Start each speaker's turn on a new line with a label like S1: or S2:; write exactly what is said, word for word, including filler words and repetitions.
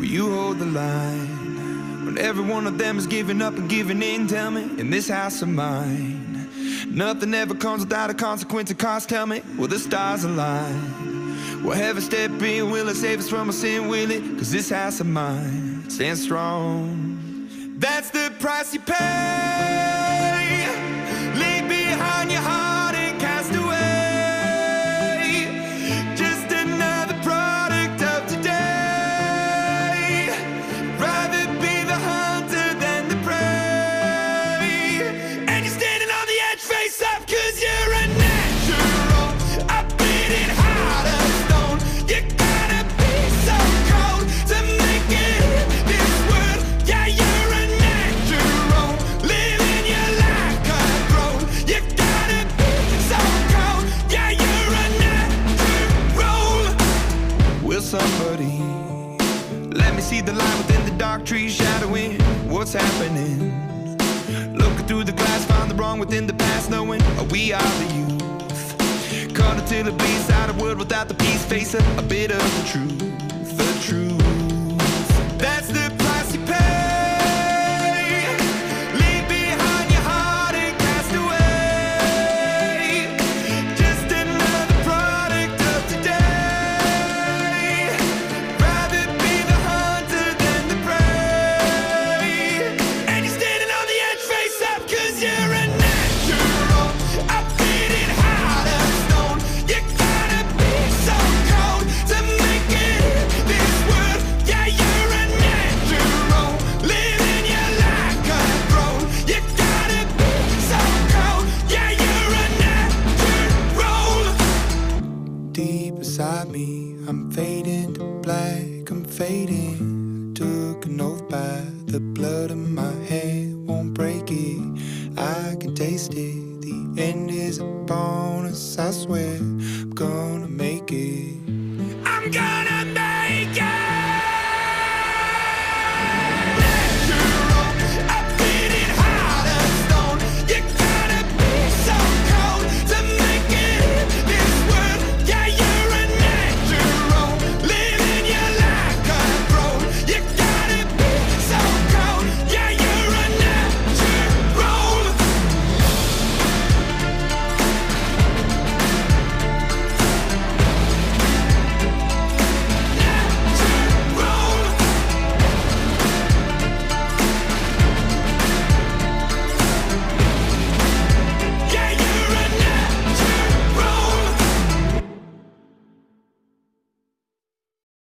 S1: you hold the line. When every one of them is giving up and giving in, tell me, in this house of mine, nothing ever comes without a consequence of cost. Tell me, will the stars align? Will heaven step in? Will it save us from our sin? Will it? Cause this house of mine stands strong. That's the price you pay. Leave behind your heart and cast away. Just another product of today. Rather be the hunter than the prey. And you're standing on the edge, face up, cause you're a natural. A beating heart of stone. You gotta be so cold to make it in this world. Yeah, you're a natural. Living your life cutthroat. You gotta be so cold. Yeah, you're a natural. Will somebody let me see the light within the dark trees shadowing what's happening? Looking through the glass, found the wrong within the past, knowing we are the youth. Caught until it bleeds out a world without the peace. Face a, a bit of the truth, the truth. That's the price you pay. Leave behind your heart and cast away. Just another product of today. Rather be the hunter than the prey. And you're standing on the edge, face up, cause you're a natural. A beating heart of stone. You gotta be so cold to make it in this world. Yeah, you're a natural. Living your life cutthroat. You gotta be so cold. Yeah, you're a natural. Deep inside me, I'm fading to black, I'm fading. Took an oath by the blood in my hand, won't break it. I can taste it. The end is a bonus, I swear. I'm gonna make it. I'm gonna make it.